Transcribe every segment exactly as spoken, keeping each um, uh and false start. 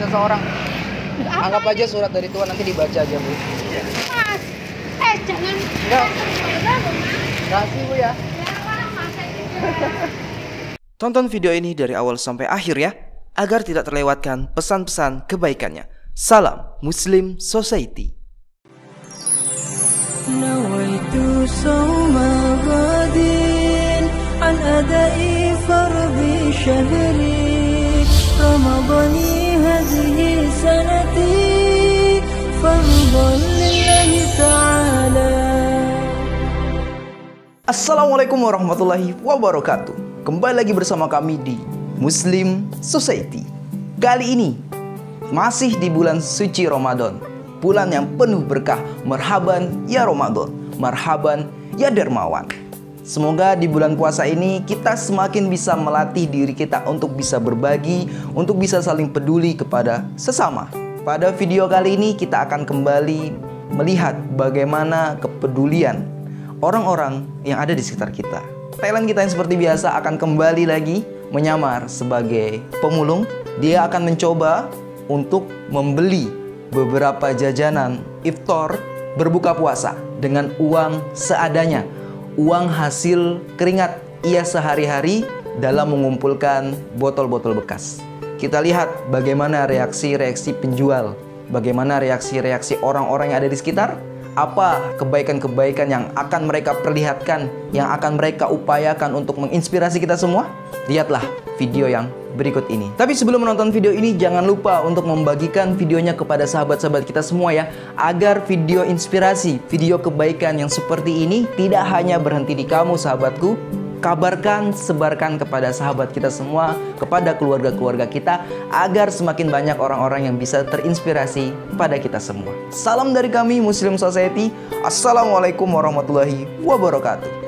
seseorang. Anggap aja surat dari Tuhan, nanti dibaca aja, Bu. Mas, eh jangan. Enggak. Kasih, Bu ya. Tonton video ini dari awal sampai akhir ya, agar tidak terlewatkan pesan-pesan kebaikannya. Salam Muslim Society. Nawaitu sawma ghadin an adai fardhi syahri Ramadhani hadhihi sanati fardhan lillahi ta'ala. Assalamualaikum warahmatullahi wabarakatuh. Kembali lagi bersama kami di Muslim Society. Kali ini masih di bulan suci Ramadan, bulan yang penuh berkah. Marhaban ya Ramadan, marhaban ya dermawan. Semoga di bulan puasa ini kita semakin bisa melatih diri kita untuk bisa berbagi, untuk bisa saling peduli kepada sesama. Pada video kali ini kita akan kembali melihat bagaimana kepedulian orang-orang yang ada di sekitar kita. Talent kita yang seperti biasa akan kembali lagi menyamar sebagai pemulung. Dia akan mencoba untuk membeli beberapa jajanan iftar berbuka puasa dengan uang seadanya, uang hasil keringat ia sehari-hari dalam mengumpulkan botol-botol bekas. Kita lihat bagaimana reaksi-reaksi penjual, bagaimana reaksi-reaksi orang-orang yang ada di sekitar, apa kebaikan-kebaikan yang akan mereka perlihatkan, yang akan mereka upayakan untuk menginspirasi kita semua. Lihatlah video yang berikut ini. Tapi sebelum menonton video ini, jangan lupa untuk membagikan videonya kepada sahabat-sahabat kita semua ya, agar video inspirasi, video kebaikan yang seperti ini tidak hanya berhenti di kamu sahabatku. Kabarkan, sebarkan kepada sahabat kita semua, kepada keluarga-keluarga kita, agar semakin banyak orang-orang yang bisa terinspirasi pada kita semua. Salam dari kami Muslim Society. Assalamualaikum warahmatullahi wabarakatuh.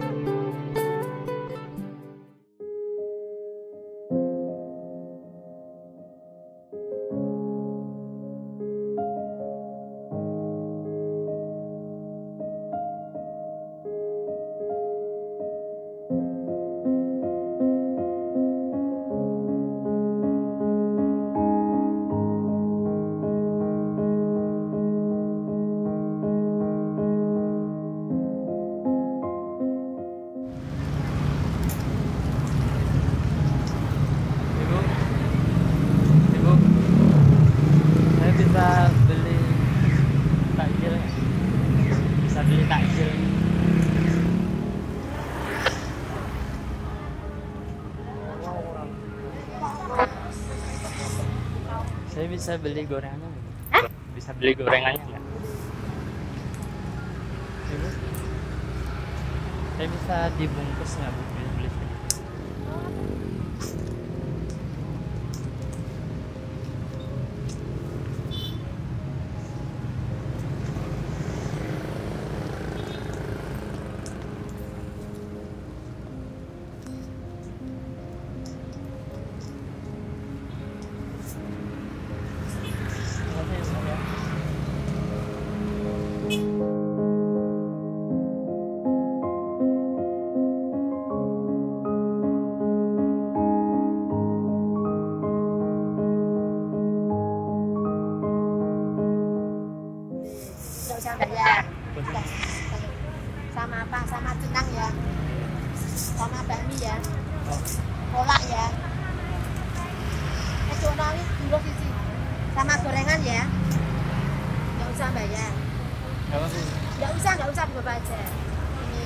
Bisa beli takjil, bisa beli takjil. Saya bisa beli gorengannya nggak? Hah? Bisa beli gorengannya nggak? Ibu? Saya bisa dibungkus nggak Bu? Beli beli sedikit. Nggak usah bayar. Sama apa? Sama tunang ya. Sama bakmi ya. Kolak ya. Eh, conawi dulu sisi. Sama gorengan ya. Nggak usah bayar. Nggak apa-apa. Nggak usah, nggak usah dibawa aja. Ini.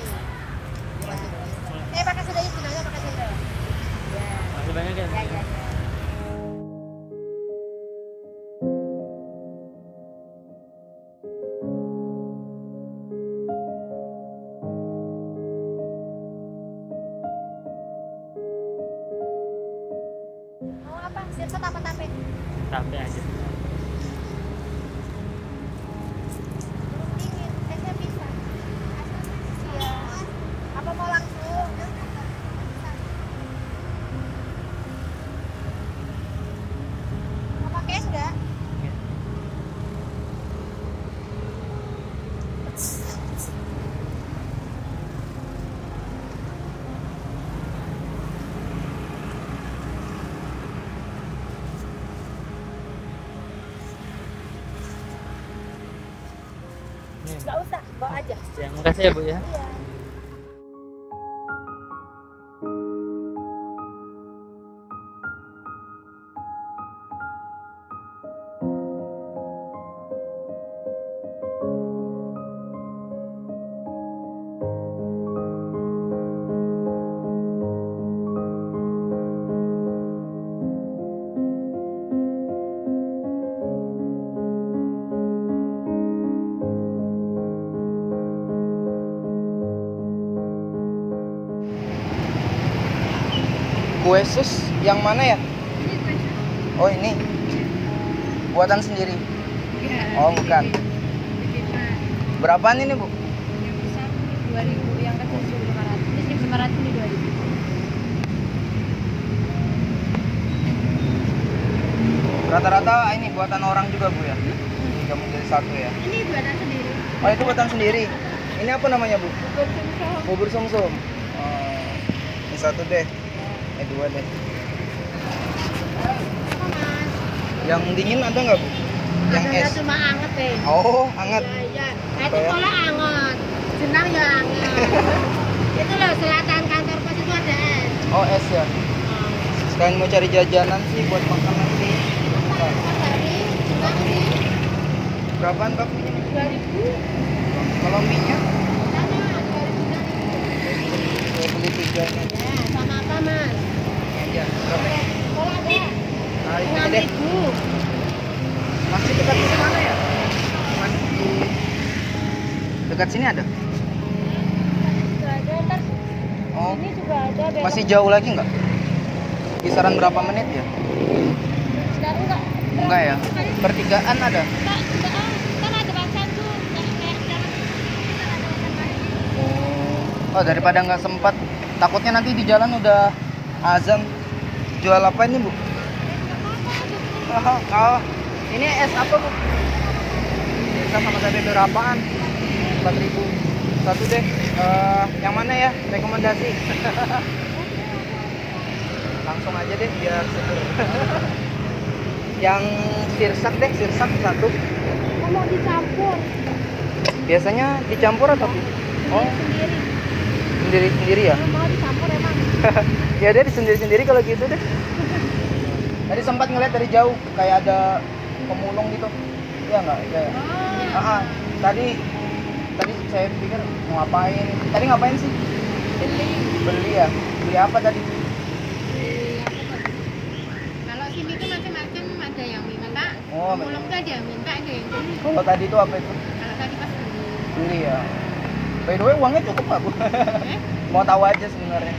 Eh, pakai sudah itu nanya pakai sudah. Ya. Masih banyak ya? Ya, ya, ya. Mau apa? Siap apa tape? Tape aja. Dingin, esnya bisa. Iya. Apa mau langsung? Mau pakai es enggak? ini. Nggak usah, bawa aja. Ya, makasih ya Bu ya. Iya. Kue sus yang mana ya? Oh ini buatan sendiri. Oh bukan. Berapaan ini Bu? Yang besar dua ribu, yang kecil seribu lima ratus. Ini seribu lima ratus, ini dua ribu. Rata-rata ini buatan orang juga Bu ya? Kamu jadi satu ya? Ini buatan sendiri. Oh itu buatan sendiri. Ini apa namanya Bu? Bubur sumsum. Bubur sumsum. Oh, ini satu deh. Eh dua deh. Apa Mas? Yang dingin ada nggak Bu? Yang Ada es? cuma anget deh. Oh hangat. Iya, iya. Nah, itu Apa ya? kolak anget. Jenang ya anget. Itu loh selatan kantor pos itu ada es. Oh es ya. Sekalian mau cari jajanan sih buat makan nanti. Dari jenang ini Berapaan bakminya? dua ribu. Kalau mie-nya? Sama dua ribu. Saya beli tiga nya. Ya, sama apa Mas? Iya. Berapa? Kolak deh. Nah, ini enam deh. ribu. Masih dekat sini mana ya? Masih dekat sini ada? Itu ada ntar. Oh, Ini juga ada. belok. masih jauh lagi nggak? Kisaran berapa menit ya? Enggak, enggak. Enggak ya? Pertigaan ada? Enggak, enggak. ah, Kan ada bacan tuh. Enggak kayak jalan. Ntar ada bacan lagi. Oh, daripada nggak sempat. Takutnya nanti di jalan udah azan. Jual apa ini Bu? Oh, oh. Ini es apa Bu? Bisa sama tadi berapaan? empat ribu. Satu deh. Eh, yang mana ya? Rekomendasi. Langsung aja deh biar seger. Yang sirsak deh, sirsak satu. Kalau dicampur Biasanya dicampur atau? Oh, sendiri. sendiri-sendiri ya? Kalau mau dicampur emang. Ya deh sendiri-sendiri kalau gitu deh. Tadi sempat ngeliat dari jauh kayak ada pemulung gitu. Iya nggak? Kayak. Oh. Ah, ah. tadi tadi saya pikir mau ngapain? Tadi ngapain sih? Beli. Beli ya? Beli apa tadi? Beli apa tadi? Kalau sini tuh macam-macam, ada yang minta. Oh, Pemulung tuh ada yang minta, ada yang beli. Kalau tadi itu apa itu? Kalau tadi pas beli. Beli ya. By the way uangnya cukup nggak Bu? Eh? Mau tahu aja sebenarnya.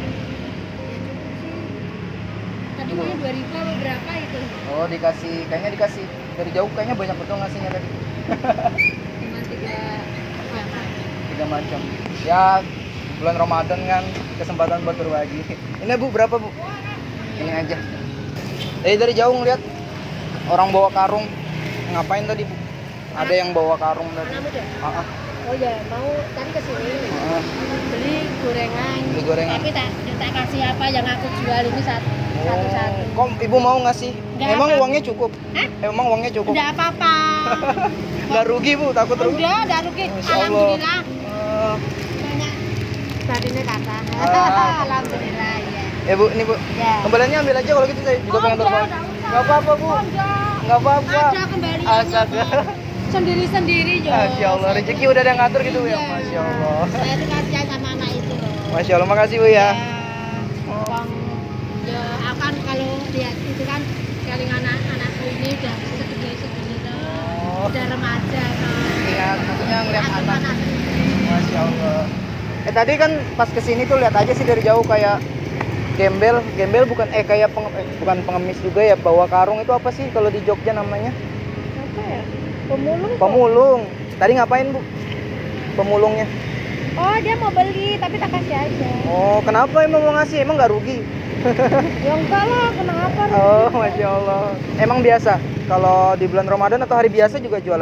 Tadi mau dua ribu apa berapa itu? Oh dikasih, kayaknya dikasih dari jauh kayaknya banyak betul ngasihnya tadi. Cuma tiga apa? Tiga macam. Ya bulan Ramadan kan kesempatan buat berbagi. Ini Bu berapa Bu? Ini aja. Tadi dari jauh ngeliat orang bawa karung. Ngapain tadi Bu? Ada yang bawa karung tadi. Anak muda? Ah, ah. Oh ya, mau tadi ke sini. Ah. Beli gorengan. Beli gorengan. Tapi tak tak kasih apa yang aku jual ini satu satu satu. Oh, kok Ibu mau ngasih? Nggak Emang apa. uangnya cukup? Hah? Emang uangnya cukup? Enggak apa-apa. Nggak rugi Bu, takut rugi. Enggak, enggak rugi. Masya Allah. Alhamdulillah. Eh, Banyak. Tadinya kata. Ah. Alhamdulillah ya. Ya Bu, ini Bu. Ya. Kembaliannya ambil aja kalau gitu saya juga pengen Enggak, berbagi. enggak usah. Nggak apa-apa Bu. Enggak. Nggak apa-apa. Ada kembaliannya. Astaga. kok. Sendiri-sendiri ya. Masya Allah, rezeki udah ada yang ngatur gitu Bu ya. Iya. Masya Allah. Saya tuh kasihan sama anak itu loh. Masya Allah, makasih Bu ya. Wong, ya akan kalau lihat itu kan sekali anak-anakku ini udah segede-segede tuh. Oh. Udah remaja tuh. Iya, maksudnya ngeliat Aku anak. anak. Masya Allah. Eh tadi kan pas kesini tuh lihat aja sih dari jauh kayak gembel, gembel bukan eh kayak peng, eh, bukan pengemis juga ya, bawa karung itu apa sih kalau di Jogja namanya? Apa ya? Pemulung. kok. Pemulung. Tadi ngapain Bu? Pemulungnya. Oh, dia mau beli tapi tak kasih aja. Oh, kenapa emang mau ngasih? Emang nggak rugi? Ya enggak lah, kenapa? Oh, Masya Allah. Emang biasa? Kalau di bulan Ramadan atau hari biasa juga jualan Bu?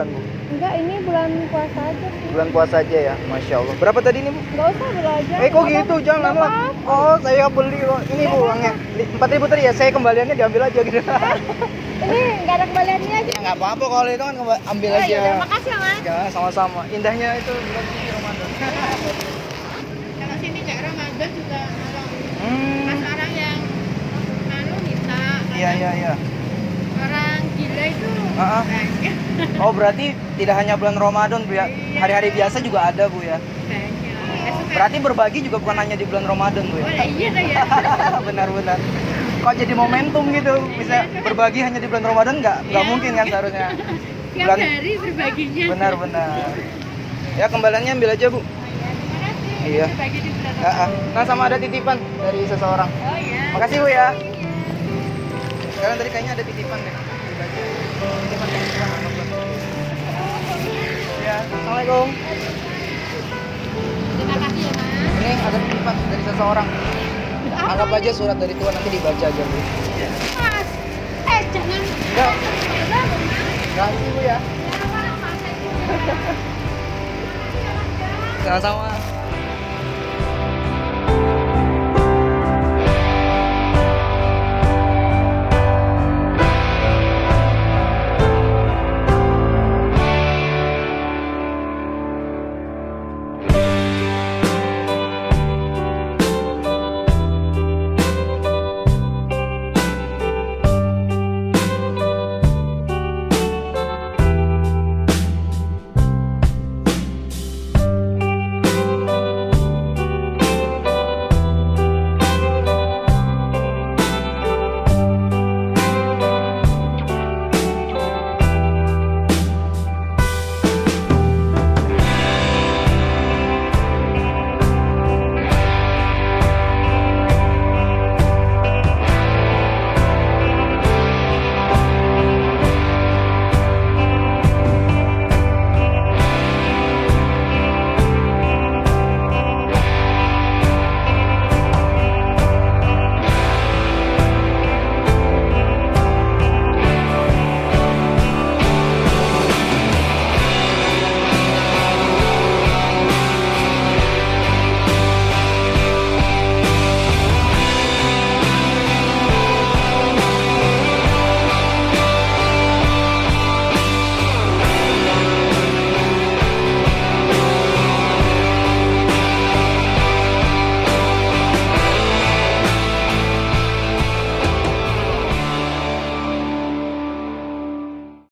Enggak, ini bulan puasa aja sih. Bulan puasa aja ya, masya Allah. Berapa tadi nih bu? Enggak usah belajar. Eh kok gitu, jangan lah. Oh saya beli kok. Ini bu uangnya empat ribu tadi ya. Saya kembaliannya diambil aja gitu. Ini enggak ada kembaliannya aja. Ya nggak apa-apa kalau itu kan kemba- ambil Oh, aja. ya udah, makasih ya Mas. Ya sama-sama. Indahnya itu bulan suci Ramadan. Kalau sini enggak Ramadan juga nolong. Hmm. Pas orang yang anu minta. Iya iya iya. Orang gila itu. Ah, ah. banyak. Oh berarti tidak hanya bulan Ramadan bu ya. Hari-hari biasa juga ada bu ya. Banyak. Esok Berarti berbagi juga bukan hanya di bulan Ramadan bu Oh, ya. iya tuh ya. Benar-benar. Kok jadi momentum gitu bisa berbagi hanya di bulan Ramadan nggak nggak Iya. mungkin kan seharusnya. Tiap Bulan- hari berbaginya. Benar-benar. Ya kembaliannya ambil aja bu. Terima kasih. Iya. Berbagi di bulan Ah, ah. Nah sama ada titipan dari seseorang. Oh iya. Makasih bu ya. Sekarang tadi kayaknya ada titipan deh. Dibaca. Titipan titipan. Ya, assalamualaikum. Terima kasih ya Mas. Ini ada titipan dari seseorang. Anggap aja surat dari Tuhan, nanti dibaca aja bu. Mas. Eh jangan. Enggak. Enggak sih bu ya. Ya, Mas. Sama-sama.